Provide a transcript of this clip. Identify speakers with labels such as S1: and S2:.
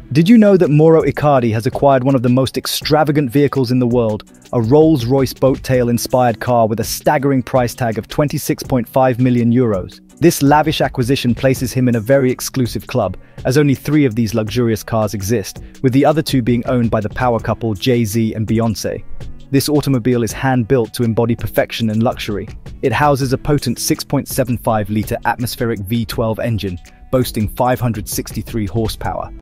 S1: Did you know that Mauro Icardi has acquired one of the most extravagant vehicles in the world, a Rolls-Royce boat-tail-inspired car with a staggering price tag of 26.5 million euros? This lavish acquisition places him in a very exclusive club, as only 3 of these luxurious cars exist, with the other 2 being owned by the power couple Jay-Z and Beyoncé. This automobile is hand-built to embody perfection and luxury. It houses a potent 6.75-litre atmospheric V12 engine, boasting 563 horsepower.